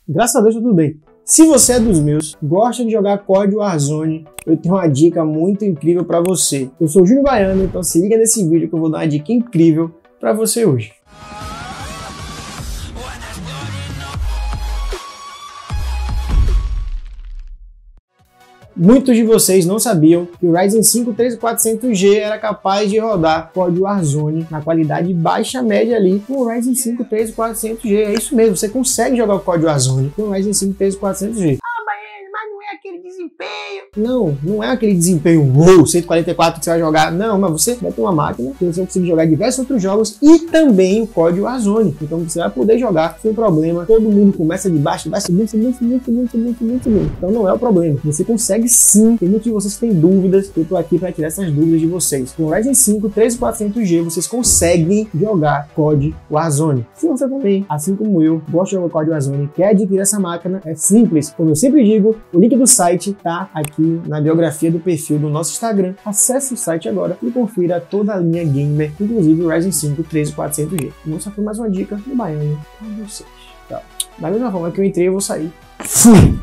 Graças a Deus tá tudo bem. Se você é dos meus, gosta de jogar COD Warzone, eu tenho uma dica muito incrível para você. Eu sou o Júnior Baiano, então se liga nesse vídeo que eu vou dar uma dica incrível para você hoje. Muitos de vocês não sabiam que o Ryzen 5 3400G era capaz de rodar COD Warzone na qualidade baixa média ali com o Ryzen 5 3400G. É isso mesmo, você consegue jogar o COD Warzone com o Ryzen 5 3400G. Mas não é aquele desempenho. Não é aquele desempenho 144 que você vai jogar. Não, mas você vai ter uma máquina que você vai conseguir jogar diversos outros jogos e também o COD Warzone. Então você vai poder jogar sem problema. Todo mundo começa de baixo, vai subindo. Então não é o problema. Você consegue sim. Tem muitos de vocês que têm dúvidas. Eu tô aqui para tirar essas dúvidas de vocês. Com o Ryzen 5 3400G vocês conseguem jogar COD Warzone. Se você também, assim como eu, gosta de jogar COD Warzone, quer adquirir essa máquina, é simples. Como eu sempre digo, o link do site tá aqui na biografia do perfil do nosso Instagram. Acesse o site agora e confira toda a linha gamer, inclusive o Ryzen 5 3400G. E essa foi mais uma dica do Baiano para vocês. Tá? Da mesma forma que eu entrei, eu vou sair. Fui!